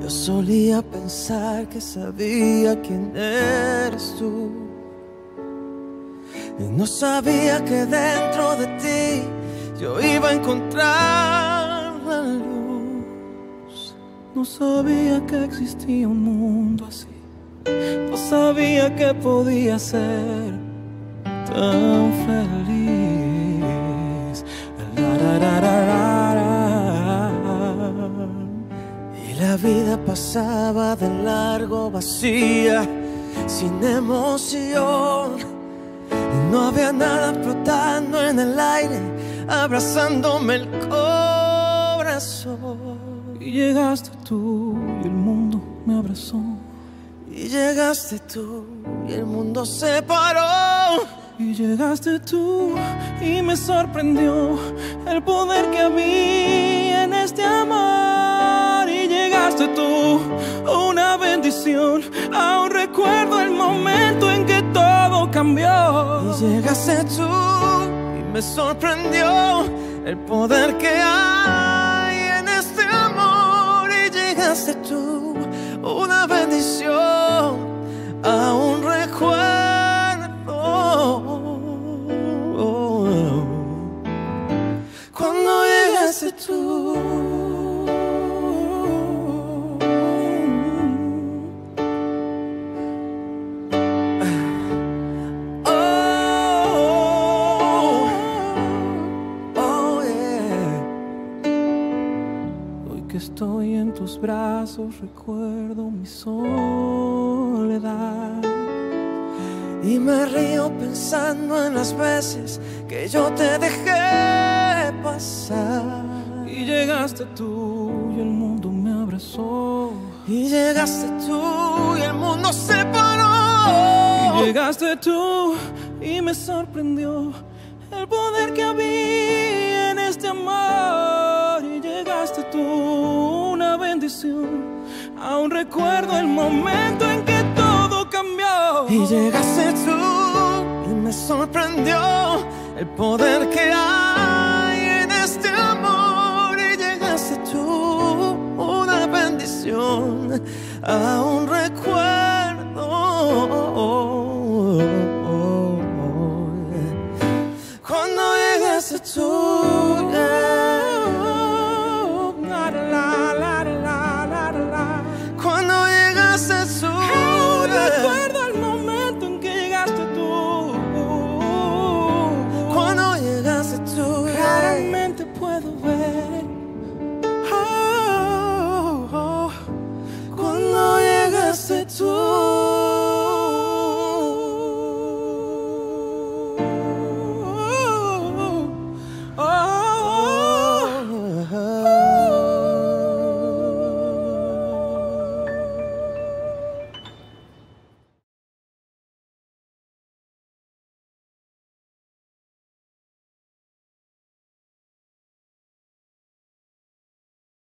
Yo solía pensar que sabía quién eres tú, y no sabía que dentro de ti yo iba a encontrar la luz. No sabía que existía un mundo así, no sabía que podía ser tan feliz. Y la vida pasaba de largo vacía, sin emoción, y no había nada flotando en el aire, abrazándome el corazón. Y llegaste tú y el mundo me abrazó. Y llegaste tú y el mundo se paró. Y llegaste tú y me sorprendió el poder que había en este amor. Y llegaste tú, una bendición, aún recuerdo el momento en que todo cambió. Y llegaste tú y me sorprendió el poder que hay en este amor. Y llegaste tú, una bendición, aún recuerdo cuando llegaste tú. Hoy que estoy en tus brazos recuerdo mi soledad. Y me río pensando en las veces que yo te dejé pasar. Y llegaste tú y el mundo me abrazó. Y llegaste tú y el mundo se paró. Y llegaste tú y me sorprendió el poder que había en este amor. Y llegaste tú, una bendición, aún recuerdo el momento en que todo cambió. Y llegaste tú y me sorprendió el poder que hay en este amor. Y llegaste tú, una bendición, aún recuerdo